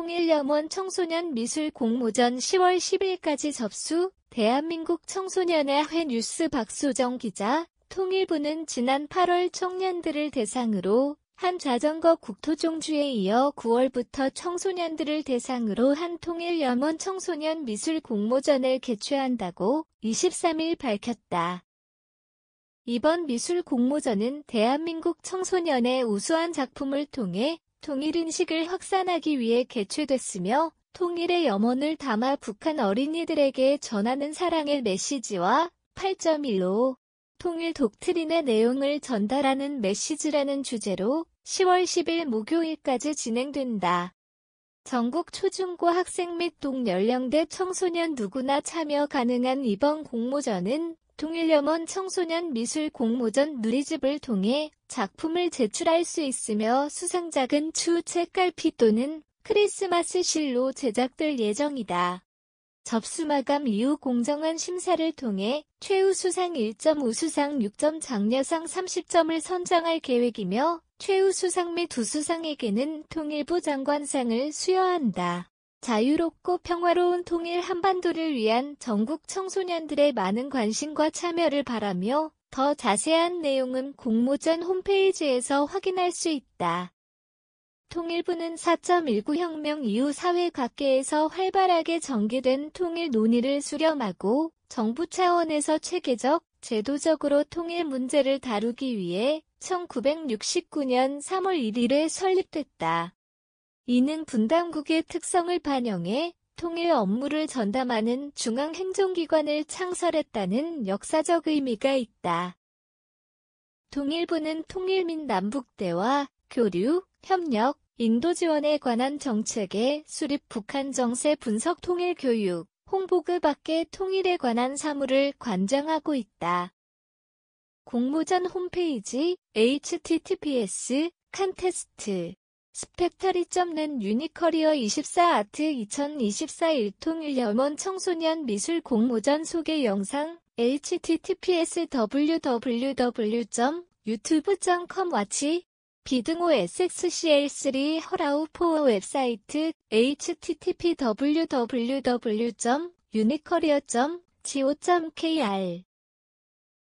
통일염원 청소년 미술 공모전 10월 10일까지 접수. 대한민국 청소년의 뉴스 박소정 기자. 통일부는 지난 8월 청년들을 대상으로 한 자전거 국토종주에 이어 9월부터 청소년들을 대상으로 한 통일염원 청소년 미술 공모전을 개최한다고 23일 밝혔다. 이번 미술 공모전은 대한민국 청소년의 우수한 작품을 통해 통일인식을 확산하기 위해 개최됐으며 통일의 염원을 담아 북한 어린이들에게 전하는 사랑의 메시지와 8.15 통일 독트린의 내용을 전달하는 메시지라는 주제로 10월 10일 목요일까지 진행된다. 전국 초중고 학생 및 동연령대 청소년 누구나 참여 가능한 이번 공모전은 통일염원 청소년 미술 공모전 누리집을 통해 작품을 제출할 수 있으며 수상작은 추후 책갈피 또는 크리스마스 실로 제작될 예정이다. 접수 마감 이후 공정한 심사를 통해 최우수상 1점, 우수상 6점, 장려상 30점을 선정할 계획이며 최우수상 및 우수상에게는 통일부 장관상을 수여한다. 자유롭고 평화로운 통일 한반도를 위한 전국 청소년들의 많은 관심과 참여를 바라며 더 자세한 내용은 공모전 홈페이지에서 확인할 수 있다. 통일부는 4.19 혁명 이후 사회 각계에서 활발하게 전개된 통일 논의를 수렴하고 정부 차원에서 체계적, 제도적으로 통일 문제를 다루기 위해 1969년 3월 1일에 설립됐다. 이는 분당국의 특성을 반영해 통일 업무를 전담하는 중앙행정기관을 창설했다는 역사적 의미가 있다. 통일부는 통일 및 남북대화, 교류, 협력, 인도 지원에 관한 정책의 수립, 북한 정세 분석, 통일 교육, 홍보그 밖에 통일에 관한 사무를 관장하고 있다. 공모전 홈페이지 https 칸테스트 스펙터리.net 유니커리어 24 아트 2024 일통일염원 청소년 미술 공모전 소개 영상 https www.youtube.com watch 비등호 SXCL3 허라우4 웹사이트 http www.unicoreer.co.kr